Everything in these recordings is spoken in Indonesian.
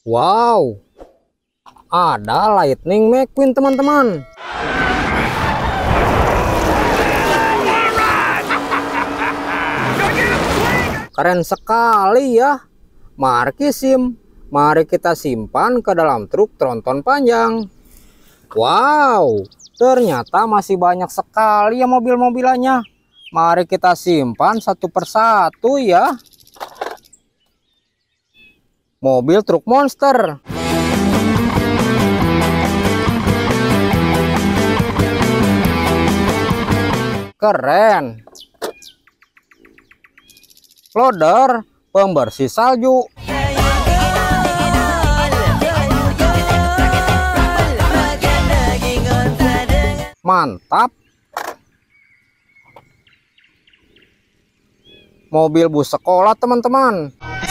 Wow, ada Lightning McQueen teman-teman. Keren sekali ya. Mari kita simpan ke dalam truk tronton panjang. Wow, ternyata masih banyak sekali ya mobil-mobilannya. Mari kita simpan satu persatu ya. Mobil truk monster. Keren. Loader pembersih salju. Mantap. Mobil bus sekolah teman-teman.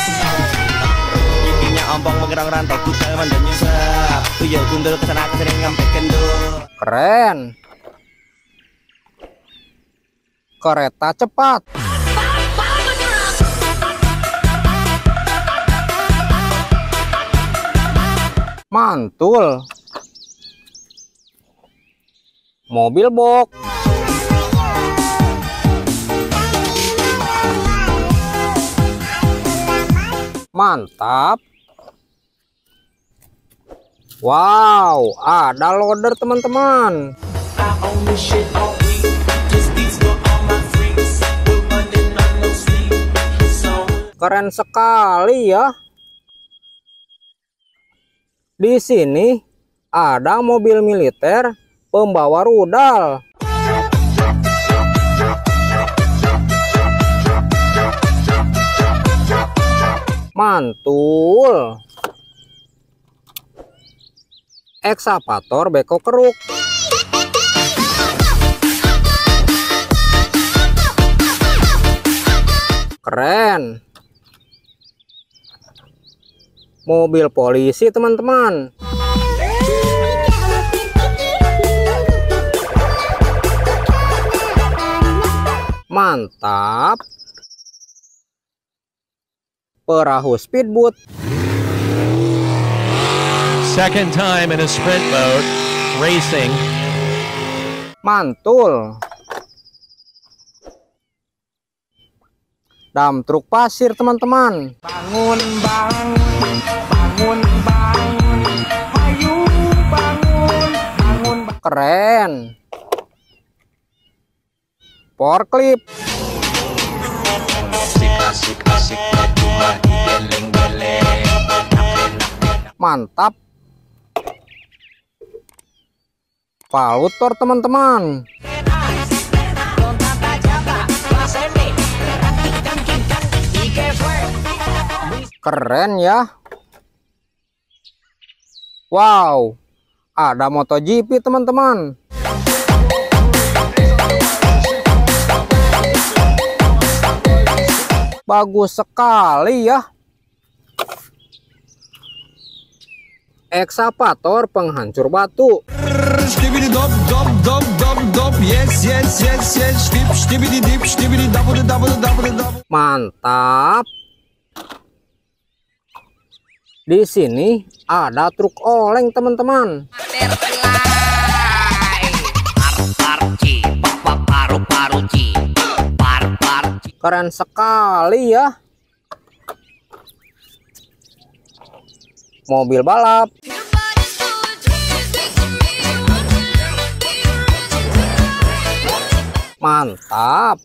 Keren. Kereta cepat. Mantul. Mobil box. Mantap. Wow, ada loader teman-teman. Keren sekali ya. Di sini ada mobil militer pembawa rudal. Mantul. Ekskavator beko keruk. Keren. Mobil polisi teman-teman. Mantap. Perahu speedboat. Second time in a sprint boat racing. Mantul. Dam truk pasir teman-teman. Bangun, bangun, bangun, bangun, ayo bangun, bangun. Keren. Forklift. Mantap. Palutor teman-teman. Keren ya. Wow, ada MotoGP teman-teman. Bagus sekali ya. Ekskavator penghancur batu. Mantap. Di sini ada truk oleng teman-teman. Keren sekali ya. Mobil balap. Mantap.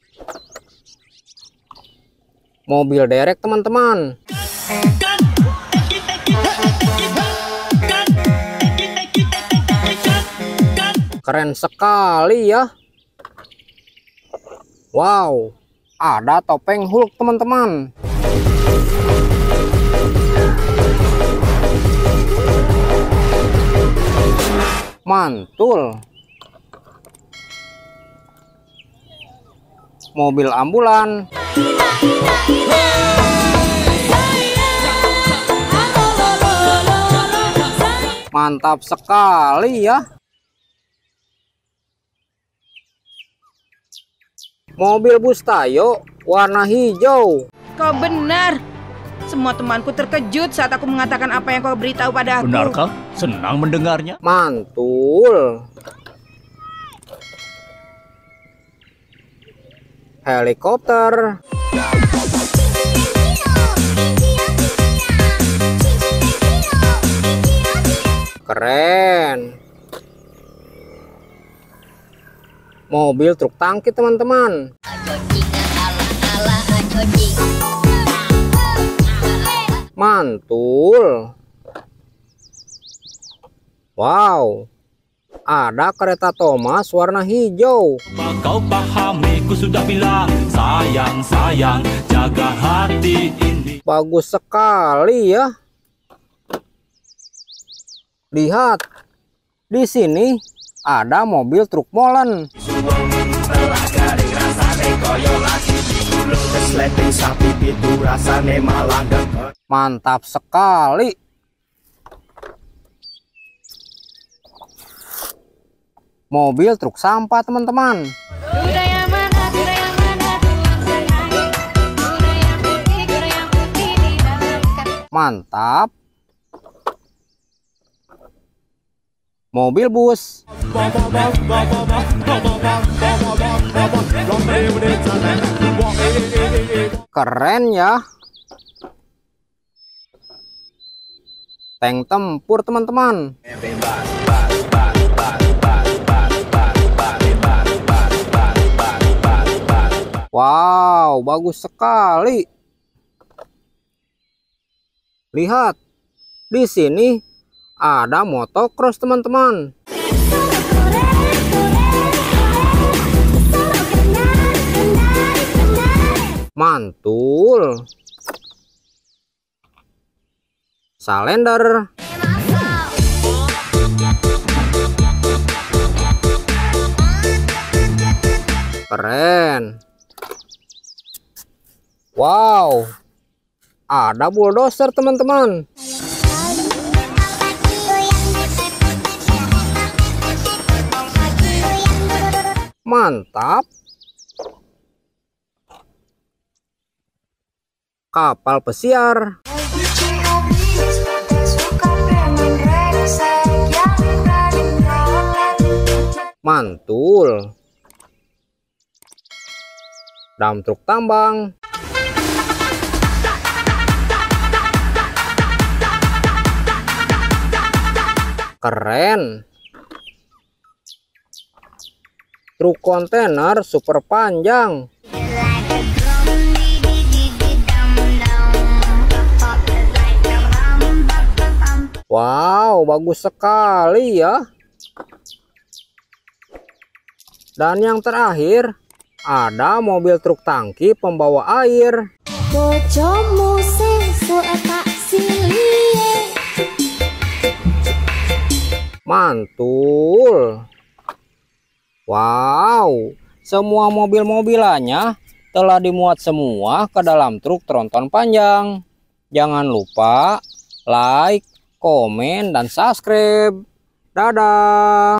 Mobil derek teman-teman. Keren sekali ya. Wow, ada topeng Hulk teman-teman. Mantul. Mobil ambulan. Mantap sekali ya. Mobil bus Tayo warna hijau. Kau benar. semua temanku terkejut saat aku mengatakan apa yang kau beritahu padaku. Benarkah? Senang mendengarnya. Mantul. Helikopter. Keren. Mobil truk tangki teman-teman. Mantul. Wow, ada kereta Thomas warna hijau. Kau pahami, ku sudah bilang, sayang, sayang, jaga hati ini. Bagus sekali ya. Lihat, di sini ada mobil truk molen. Mantap sekali. Mobil truk sampah teman-teman. Mantap. Mobil bus. Keren ya. Tank tempur teman-teman. Wow, bagus sekali. Lihat, di sini ada motocross teman-teman. Mantul. Salender. Keren. Wow, ada bulldozer teman-teman. Mantap. Kapal pesiar. Mantul. Dam truk tambang. Keren. Truk kontainer super panjang. Wow, bagus sekali ya. Dan yang terakhir, ada mobil truk tangki pembawa air. Mantul. Wow, semua mobil-mobilannya telah dimuat semua ke dalam truk tronton panjang. Jangan lupa like, komen, dan subscribe. Dadah.